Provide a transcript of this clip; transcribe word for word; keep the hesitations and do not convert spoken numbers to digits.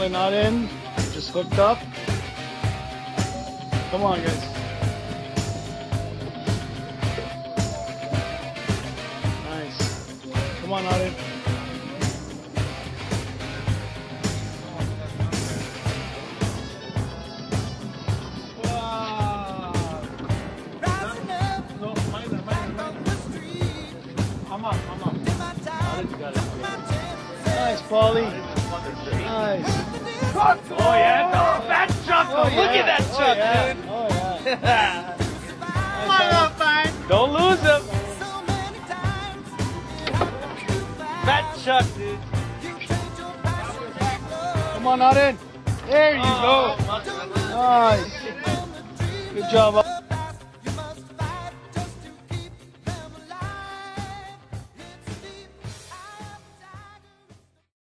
Okay, not in. Just hooked up. Come on, guys. Nice. Come on, not in. Wow. No, minor, minor, minor. Come on, come on. Nice, Paulie. Nice. Oh yeah, no, that chuckle. Oh, yeah. Look at that chuck, oh, yeah. dude. Oh yeah. Come on, fine. Don't lose him. Fat chuck, dude. Come on, not in. There you Oh, go. Nice. Good job.